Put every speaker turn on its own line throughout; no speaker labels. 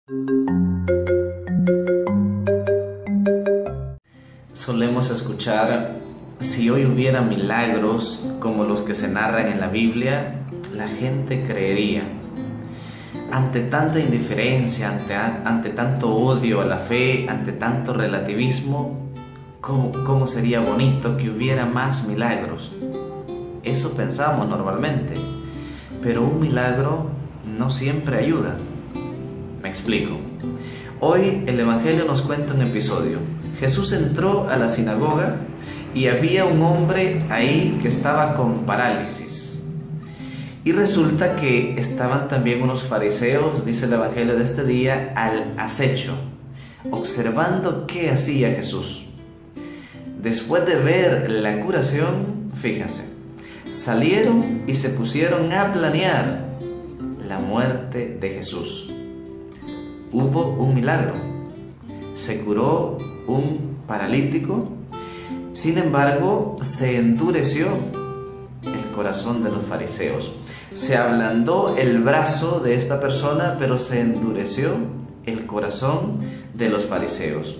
Solemos escuchar: si hoy hubiera milagros como los que se narran en la Biblia, la gente creería. Ante tanta indiferencia, ante tanto odio a la fe, ante tanto relativismo, ¿cómo sería bonito que hubiera más milagros? Eso pensamos normalmente, pero un milagro no siempre ayuda. Me explico. Hoy el Evangelio nos cuenta un episodio. Jesús entró a la sinagoga y había un hombre ahí que estaba con parálisis. Y resulta que estaban también unos fariseos, dice el Evangelio de este día, al acecho, observando qué hacía Jesús. Después de ver la curación, fíjense, salieron y se pusieron a planear la muerte de Jesús. Hubo un milagro. Se curó un paralítico. Sin embargo, se endureció el corazón de los fariseos. Se ablandó el brazo de esta persona, pero se endureció el corazón de los fariseos.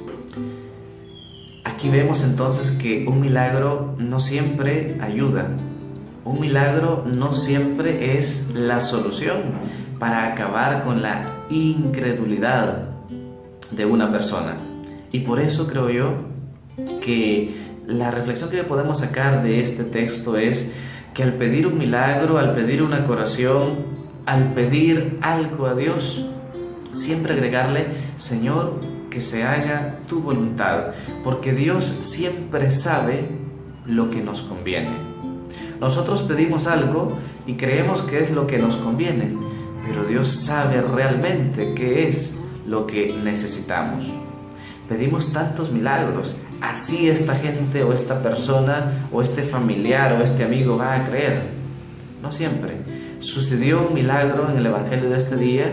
Aquí vemos entonces que un milagro no siempre ayuda. Un milagro no siempre es la solución para acabar con la incredulidad de una persona. Y por eso creo yo que la reflexión que podemos sacar de este texto es que al pedir un milagro, al pedir una curación, al pedir algo a Dios, siempre agregarle: Señor, que se haga tu voluntad, porque Dios siempre sabe lo que nos conviene. Nosotros pedimos algo y creemos que es lo que nos conviene, pero Dios sabe realmente qué es lo que necesitamos. Pedimos tantos milagros, así esta gente o esta persona o este familiar o este amigo va a creer. No siempre. Sucedió un milagro en el Evangelio de este día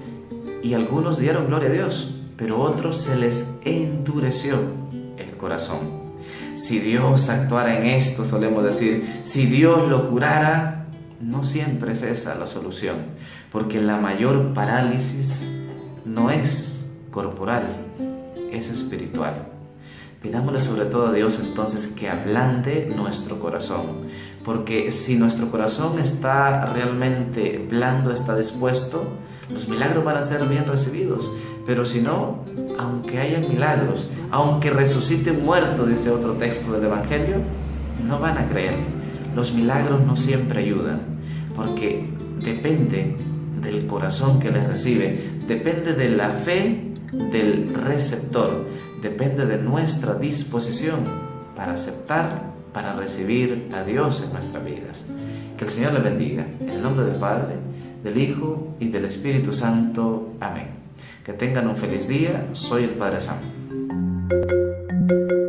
y algunos dieron gloria a Dios, pero otros se les endureció el corazón. Si Dios actuara en esto, solemos decir, si Dios lo curara, no siempre es esa la solución, porque la mayor parálisis no es corporal, es espiritual. Pidámosle sobre todo a Dios entonces que ablande nuestro corazón, porque si nuestro corazón está realmente blando, está dispuesto, los milagros van a ser bien recibidos. Pero si no, aunque haya milagros, aunque resucite un muerto, dice otro texto del Evangelio, no van a creer. Los milagros no siempre ayudan, porque depende del corazón que les recibe, depende de la fe del receptor, depende de nuestra disposición para aceptar, para recibir a Dios en nuestras vidas. Que el Señor les bendiga. En el nombre del Padre, del Hijo y del Espíritu Santo. Amén. Que tengan un feliz día. Soy el Padre Sam.